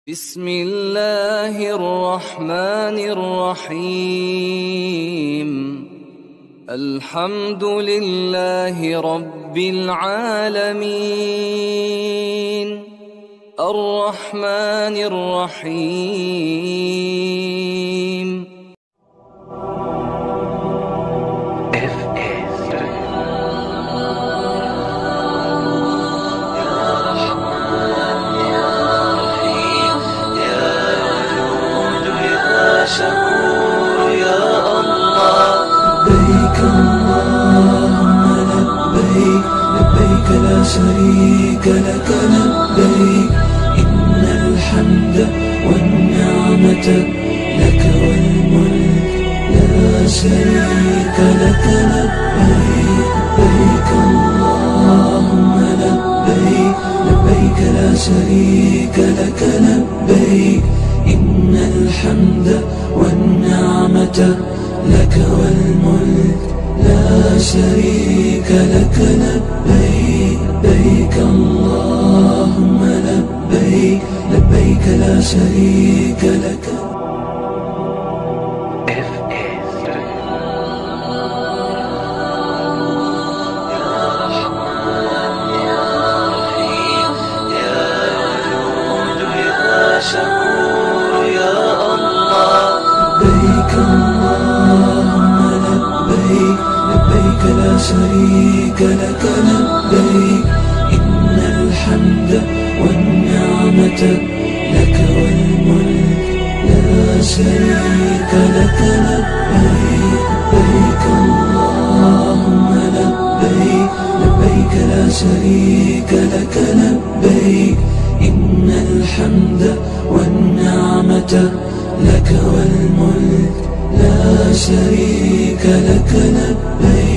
بسم الله الرحمن الرحيم. الحمد لله رب العالمين الرحمن الرحيم. شكور يا الله. لبيك اللهم لبيك، لبيك لا شريك لك لبيك، إن الحمد والنعمة لك والملك لا شريك لك لبيك. لبيك اللهم لبيك، لبيك لا شريك لك لبيك، إن الحمد والنعمة لك والملك لا شريك لك لبيك. لبيك اللهم لبيك، لبيك لا شريك لك. شكور يا الله. لبيك اللهم لبيك، لبيك لا شريك لك لبيك، إن الحمد والنعمة لك والملك لا شريك لك لبيك. لبيك اللهم لبيك، لبيك لا شريك لك لبيك، إن الحمد والنعمة لك والملك لا شريك لك لبيك.